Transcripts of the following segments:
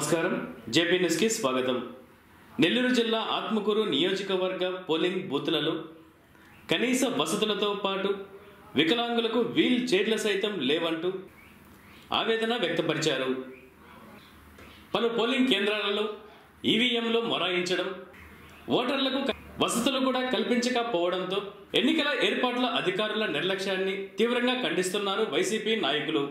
నమస్కారం JP news కి స్వాగతం। నెల్లూరు జిల్లా ఆత్మకూరు నియోజకవర్గ పోలింగ్ బూత్లలో కనీస వసతులతో పాటు వికలాంగులకు వీల్ చైర్ల సైతం లేవంటూ ఆవేదన వ్యక్తపరిచారు। పలు పోలింగ్ కేంద్రాలలో ఈవీఎంలు మొరాయించడం, ఓటర్లకు వసతులు కూడా కల్పించకపోవడంతో ఎన్నికల ఏర్పాట్ల అధికారుల నిర్లక్ష్యాన్ని తీవ్రంగా ఖండిస్తున్నారు వైసీపీ నాయకులు।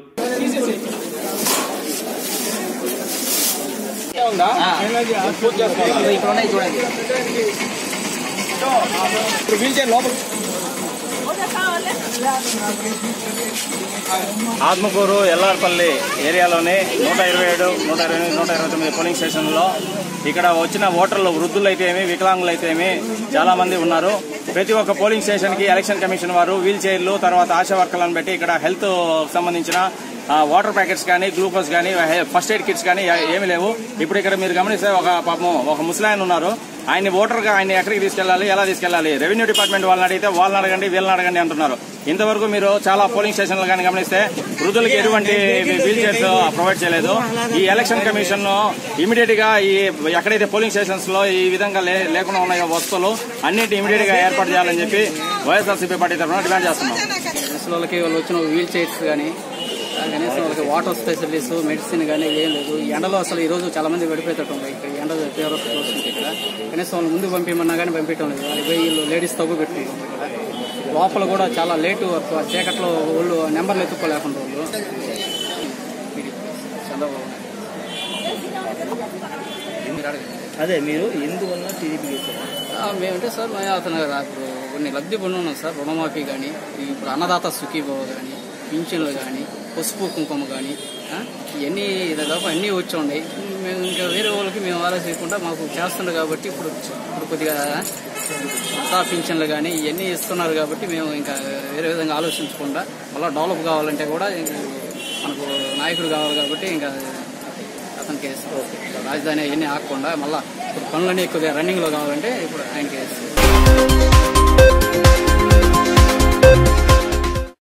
ఆత్మకూరు ఎల్లార్పల్లి ఏరియాలోని 127, 128, 129 పోలింగ్ స్టేషన్లో ఇక్కడ వచ్చిన ఓటర్లు వృద్ధులు అయితేమి వికలాంగులు అయితేమి చాలా మంది ఉన్నారు। ప్రతి ఒక్క పోలింగ్ స్టేషన్ కి ఎలక్షన్ కమిషన్ వారు వీల్ చైర్లు తర్వాత ఆశా వర్కర్లను పెట్టి ఇక్కడ హెల్త్ సంబంధించిన వాటర్ ప్యాకెట్స్ కానీ గ్లూకోజ్ కానీ ఫస్ట్ ఎయిడ్ కిట్స్ కానీ ఏమీ లేవు। ఇప్పుడు ఇక్కడ మీరు గమనిస్తే ఒక ముసలాయన ఉన్నారు, ఆయన ఓటర్గా ఆయన ఎక్కడికి తీసుకెళ్లాలి, ఎలా తీసుకెళ్లాలి, రెవెన్యూ డిపార్ట్మెంట్ వాళ్ళని అడిగితే వాళ్ళని అడగండి వీళ్ళని అడగండి అంటున్నారు। ఇంతవరకు మీరు చాలా పోలింగ్ స్టేషన్లు కానీ గమనిస్తే వృద్ధులకి ఎటువంటి వీల్ చైర్స్ ప్రొవైడ్ చేయలేదు। ఈ ఎలక్షన్ కమిషన్ ఇమీడియట్ గా ఈ ఎక్కడైతే పోలింగ్ స్టేషన్స్ లో ఈ విధంగా లేకుండా ఉన్నాయో వస్తువులు అన్నింటి ఇమీడియట్ గా ఏర్పాటు చేయాలని చెప్పి వైఎస్ఆర్సీపీ పార్టీ తరఫున డిమాండ్ చేస్తున్నాం। వాళ్ళకి వాళ్ళు వచ్చిన వీల్ చైర్స్ కానీ కనీసం వాళ్ళకి వాటర్ ఫెసిలిటీస్ మెడిసిన్ కానీ ఏం లేదు। ఈ ఎండలో అసలు ఈ రోజు చాలా మంది పడిపోయేటట్టు ఉంది। ఇక్కడ ఎండ తీవ్రత చూస్తుంది, ఇక్కడ కనీసం వాళ్ళు ముందు పంపించమన్నా కానీ పంపించడం లేదు। వాళ్ళకి వీళ్ళు లేడీస్ తగ్గు పెట్టుకుంటారు। ఇక్కడ లోపల కూడా చాలా లేటు చీకట్లో వాళ్ళు నెంబర్లు ఎత్తుకోలేకుండా వాళ్ళు చంద్రబాబు అదే మీరు ఎందువల్ల టీడీపీ మేమంటే సార్ అతను కొన్ని లబ్ధి పొందున్నాం సార్, రుణమాఫీ కానీ ఇప్పుడు అన్నదాత సుఖీభావ కానీ పింఛన్లు కానీ పసుపు కుంకుమ కానీ ఇవన్నీ దాదాపు అన్నీ వచ్చి ఉన్నాయి। మేము ఇంకా వేరే వాళ్ళకి మేము ఆలోచించకుండా మాకు చేస్తున్నారు కాబట్టి ఇప్పుడు కొద్దిగా పింఛన్లు కానీ ఇవన్నీ ఇస్తున్నారు కాబట్టి మేము ఇంకా వేరే విధంగా ఆలోచించకుండా మళ్ళీ డెవలప్ కావాలంటే కూడా మనకు నాయకుడు కావాలి కాబట్టి ఇంకా అతనికి రాజధాని అవన్నీ ఆగకుండా మళ్ళీ ఇప్పుడు పనులన్నీ కొద్దిగా రన్నింగ్లో కావాలంటే ఇప్పుడు ఆయనకి